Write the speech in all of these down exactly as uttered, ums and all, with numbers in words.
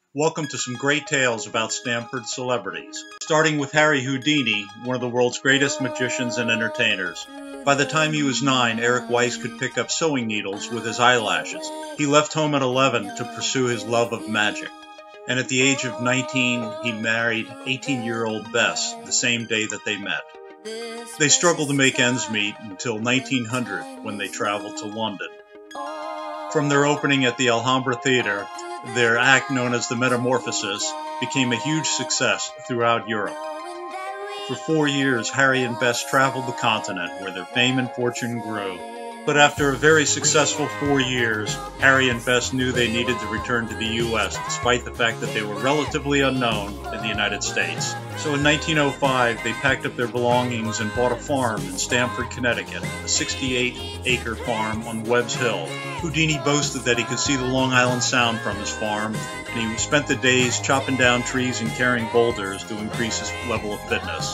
Welcome to some great tales about Stamford celebrities, starting with Harry Houdini, one of the world's greatest magicians and entertainers. By the time he was nine, Eric Weiss could pick up sewing needles with his eyelashes. He left home at eleven to pursue his love of magic. And at the age of nineteen, he married eighteen-year-old Bess the same day that they met. They struggled to make ends meet until nineteen hundred, when they traveled to London. From their opening at the Alhambra Theatre, their act, known as the Metamorphosis, became a huge success throughout Europe. For four years, Harry and Bess traveled the continent, where their fame and fortune grew. But after a very successful four years, Harry and Bess knew they needed to return to the U S, despite the fact that they were relatively unknown in the United States. So in nineteen oh five, they packed up their belongings and bought a farm in Stamford, Connecticut, a sixty-eight acre farm on Webb's Hill. Houdini boasted that he could see the Long Island Sound from his farm, and he spent the days chopping down trees and carrying boulders to increase his level of fitness.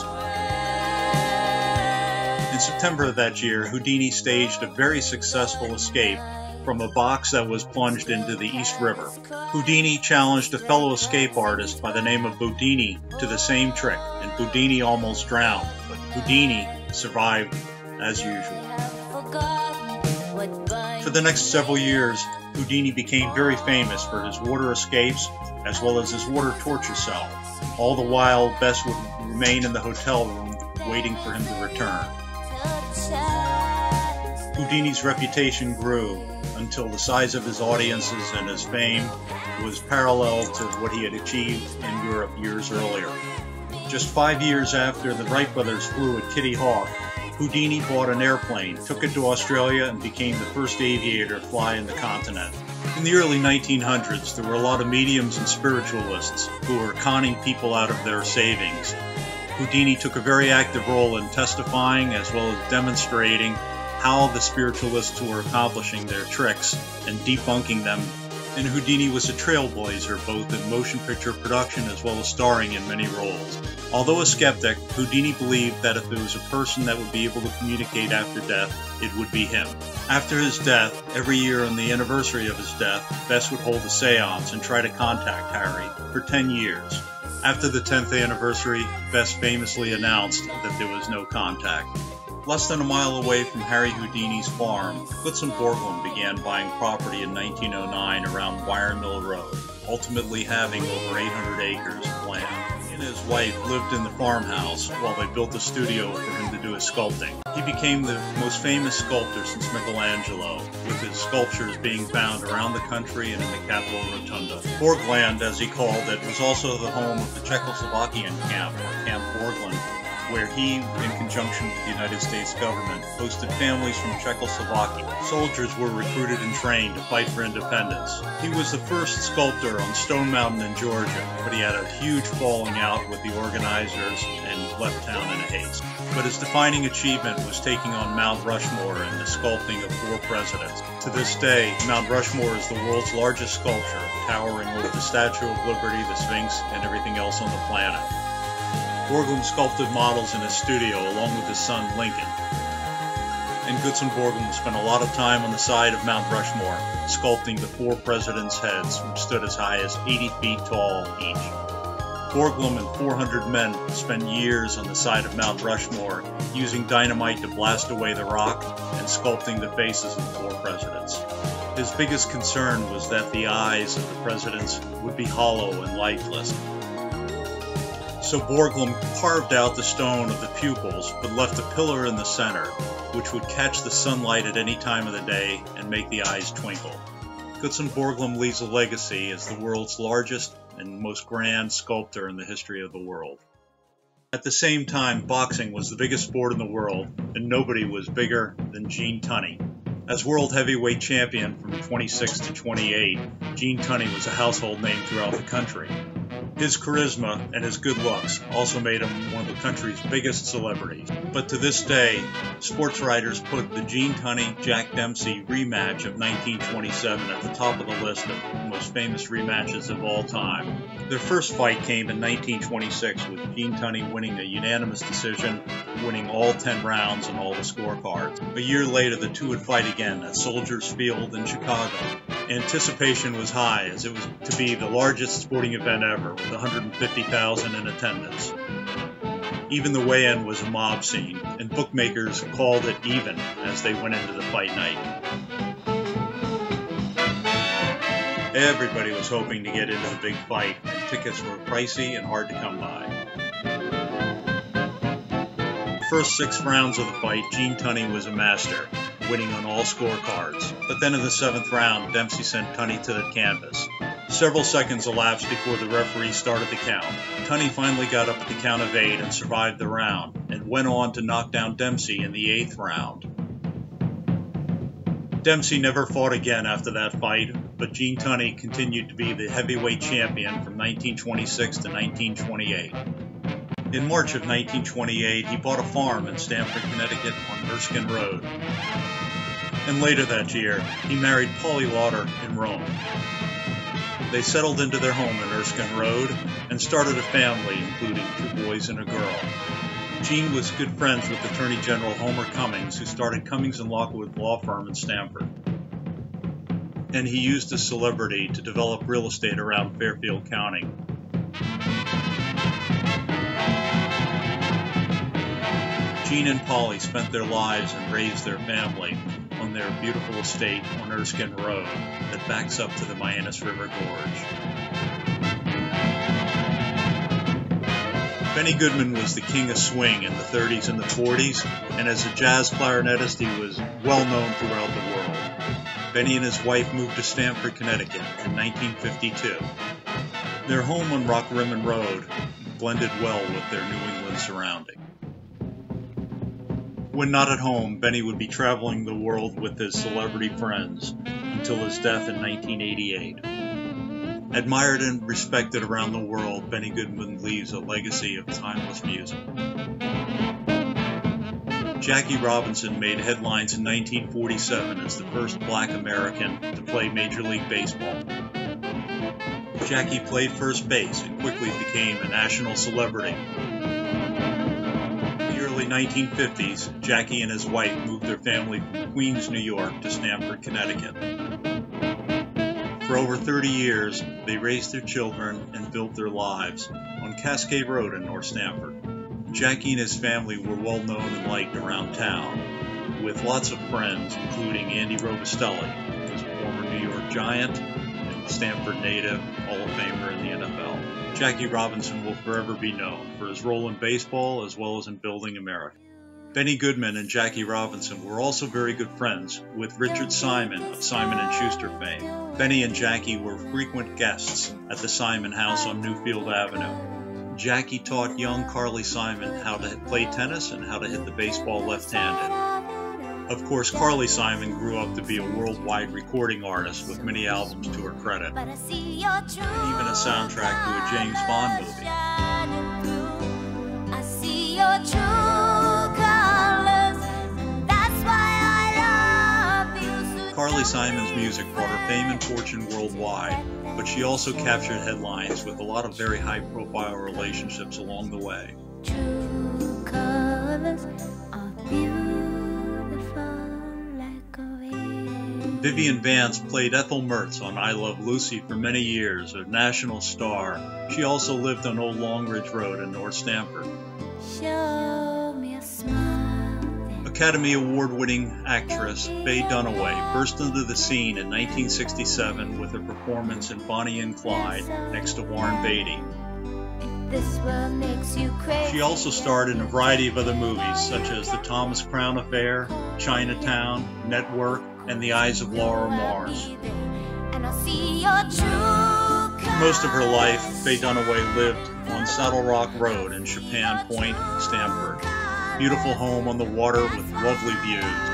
In September of that year, Houdini staged a very successful escape from a box that was plunged into the East River. Houdini challenged a fellow escape artist by the name of Boudini to the same trick, and Boudini almost drowned, but Houdini survived as usual. For the next several years, Houdini became very famous for his water escapes as well as his water torture cell. All the while, Bess would remain in the hotel room waiting for him to return. Houdini's reputation grew until the size of his audiences and his fame was parallel to what he had achieved in Europe years earlier. Just five years after the Wright brothers flew at Kitty Hawk, Houdini bought an airplane, took it to Australia, and became the first aviator to fly in the continent. In the early nineteen hundreds, there were a lot of mediums and spiritualists who were conning people out of their savings. Houdini took a very active role in testifying as well as demonstrating how the spiritualists were accomplishing their tricks and debunking them. And Houdini was a trailblazer both in motion picture production as well as starring in many roles. Although a skeptic, Houdini believed that if there was a person that would be able to communicate after death, it would be him. After his death, every year on the anniversary of his death, Bess would hold a seance and try to contact Harry for ten years. After the tenth anniversary, Bess famously announced that there was no contact. Less than a mile away from Harry Houdini's farm, Gutzon Borglum began buying property in nineteen oh nine around Wire Mill Road, ultimately having over eight hundred acres of land. He and his wife lived in the farmhouse while they built a studio for him to do his sculpting. He became the most famous sculptor since Michelangelo, with his sculptures being found around the country and in the Capitol Rotunda. Borgland, as he called it, was also the home of the Czechoslovakian camp, or Camp Borglum, where he, in conjunction with the United States government, hosted families from Czechoslovakia. Soldiers were recruited and trained to fight for independence. He was the first sculptor on Stone Mountain in Georgia, but he had a huge falling out with the organizers and left town in a haste. But his defining achievement was taking on Mount Rushmore and the sculpting of four presidents. To this day, Mount Rushmore is the world's largest sculpture, towering over the Statue of Liberty, the Sphinx, and everything else on the planet. Borglum sculpted models in his studio along with his son Lincoln. And Gutzon Borglum spent a lot of time on the side of Mount Rushmore, sculpting the four presidents' heads, which stood as high as eighty feet tall each. Borglum and four hundred men spent years on the side of Mount Rushmore, using dynamite to blast away the rock and sculpting the faces of the four presidents. His biggest concern was that the eyes of the presidents would be hollow and lifeless. So Borglum carved out the stone of the pupils, but left a pillar in the center, which would catch the sunlight at any time of the day and make the eyes twinkle. Gutzon Borglum leaves a legacy as the world's largest and most grand sculptor in the history of the world. At the same time, boxing was the biggest sport in the world, and nobody was bigger than Gene Tunney. As world heavyweight champion from twenty-six to twenty-eight, Gene Tunney was a household name throughout the country. His charisma and his good looks also made him one of the country's biggest celebrities. But to this day, sports writers put the Gene Tunney-Jack Dempsey rematch of nineteen twenty-seven at the top of the list of the most famous rematches of all time. Their first fight came in nineteen twenty-six, with Gene Tunney winning a unanimous decision, winning all ten rounds and all the scorecards. A year later, the two would fight again at Soldiers Field in Chicago. Anticipation was high, as it was to be the largest sporting event ever, with one hundred fifty thousand in attendance. Even the weigh-in was a mob scene, and bookmakers called it even as they went into the fight night. Everybody was hoping to get into the big fight, and tickets were pricey and hard to come by. The first six rounds of the fight, Gene Tunney was a master, winning on all scorecards. But then in the seventh round, Dempsey sent Tunney to the canvas. Several seconds elapsed before the referee started the count. Tunney finally got up at the count of eight and survived the round, and went on to knock down Dempsey in the eighth round. Dempsey never fought again after that fight, but Gene Tunney continued to be the heavyweight champion from nineteen twenty-six to nineteen twenty-eight. In March of nineteen twenty-eight, he bought a farm in Stamford, Connecticut on Erskine Road. And later that year, he married Polly Lauder in Rome. They settled into their home in Erskine Road and started a family, including two boys and a girl. Gene was good friends with Attorney General Homer Cummings, who started Cummings and Lockwood Law Firm in Stamford. And he used his celebrity to develop real estate around Fairfield County. Gene and Polly spent their lives and raised their family on their beautiful estate on Erskine Road that backs up to the Mianus River Gorge. Benny Goodman was the king of swing in the thirties and the forties, and as a jazz clarinetist he was well known throughout the world. Benny and his wife moved to Stamford, Connecticut in nineteen fifty-two. Their home on Rock Rimmon Road blended well with their New England surrounding. When not at home, Benny would be traveling the world with his celebrity friends until his death in nineteen eighty-eight. Admired and respected around the world, Benny Goodman leaves a legacy of timeless music. Jackie Robinson made headlines in nineteen forty-seven as the first black American to play Major League Baseball. Jackie played first base and quickly became a national celebrity. nineteen fifties, Jackie and his wife moved their family from Queens, New York to Stamford, Connecticut. For over thirty years, they raised their children and built their lives on Cascade Road in North Stamford. Jackie and his family were well known and liked around town, with lots of friends, including Andy Robustelli, who was a former New York Giant and Stamford native, Hall of Famer in the N F L. Jackie Robinson will forever be known for his role in baseball as well as in building America. Benny Goodman and Jackie Robinson were also very good friends with Richard Simon of Simon and Schuster fame. Benny and Jackie were frequent guests at the Simon House on Newfield Avenue. Jackie taught young Carly Simon how to play tennis and how to hit the baseball left-handed. Of course, Carly Simon grew up to be a worldwide recording artist with many albums to her credit, and even a soundtrack to a James Bond movie. Carly Simon's music brought her fame and fortune worldwide, but she also captured headlines with a lot of very high-profile relationships along the way. True colors are beautiful. Vivian Vance played Ethel Mertz on I Love Lucy for many years, a national star. She also lived on Old Longridge Road in North Stamford. Show me a smile. Academy Award-winning actress Faye Dunaway burst into the scene in nineteen sixty-seven with her performance in Bonnie and Clyde next to Warren Beatty. This world makes you crazy. She also starred in a variety of other movies, such as The Thomas Crown Affair, Chinatown, Network, and The Eyes of Laura Mars. Most of her life, Faye Dunaway lived on Saddle Rock Road in Chapin Point, Stamford. Beautiful home on the water with lovely views.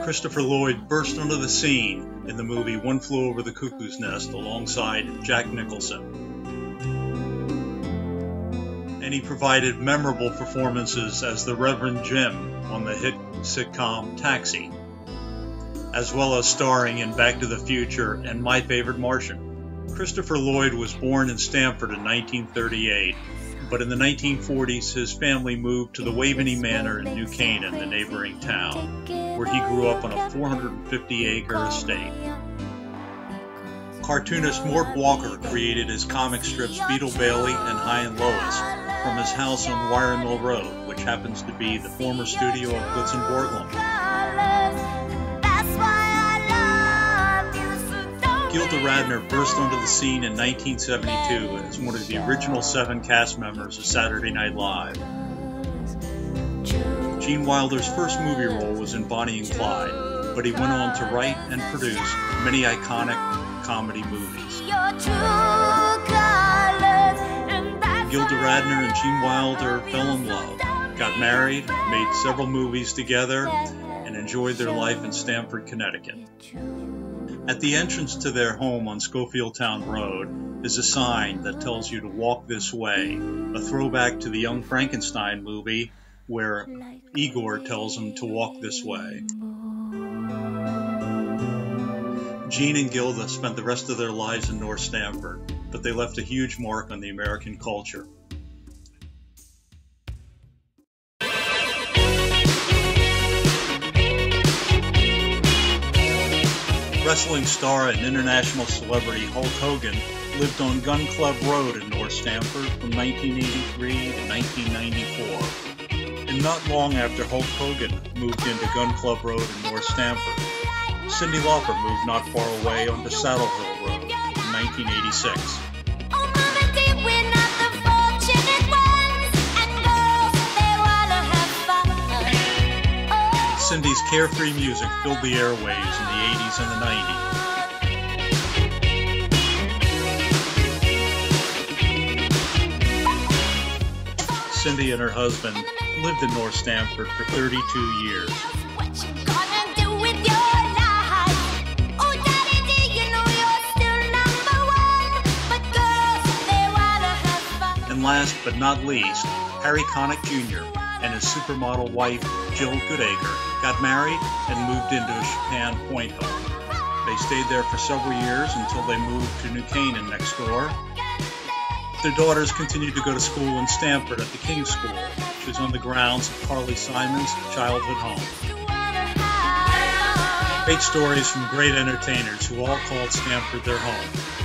Christopher Lloyd burst onto the scene in the movie One Flew Over the Cuckoo's Nest alongside Jack Nicholson. And he provided memorable performances as the Reverend Jim on the hit sitcom Taxi, as well as starring in Back to the Future and My Favorite Martian. Christopher Lloyd was born in Stamford in nineteen thirty-eight, but in the nineteen forties his family moved to the Waveney Manor in New Canaan, the neighboring town, where he grew up on a four hundred fifty acre estate. Cartoonist Mort Walker created his comic strips Beetle Bailey and High and Lois from his house on Wire Mill Road, which happens to be the former studio of Gutzon Borglum. Gilda Radner burst onto the scene in nineteen seventy-two as one of the original seven cast members of Saturday Night Live. Gene Wilder's first movie role was in Bonnie and Clyde, but he went on to write and produce many iconic comedy movies. Gilda Radner and Gene Wilder fell in love, got married, made several movies together, and enjoyed their life in Stamford, Connecticut. At the entrance to their home on Schofield Town Road is a sign that tells you to walk this way, a throwback to the Young Frankenstein movie where Igor tells him to walk this way. Gene and Gilda spent the rest of their lives in North Stamford, but they left a huge mark on the American culture. Wrestling star and international celebrity Hulk Hogan lived on Gun Club Road in North Stamford from nineteen eighty-three to nineteen ninety-four. And not long after Hulk Hogan moved into Gun Club Road in North Stamford, Cyndi Lauper moved not far away onto Saddle Hill Road in nineteen eighty-six. Cyndi's carefree music filled the airwaves in the eighties and the nineties. Cyndi and her husband lived in North Stamford for thirty-two years. And last but not least, Harry Connick Junior and his supermodel wife, Jill Goodacre, got married and moved into a Chopin Point home. They stayed there for several years until they moved to New Canaan next door. Their daughters continued to go to school in Stamford at the King's School, which is on the grounds of Carly Simon's childhood home. Great stories from great entertainers who all called Stamford their home.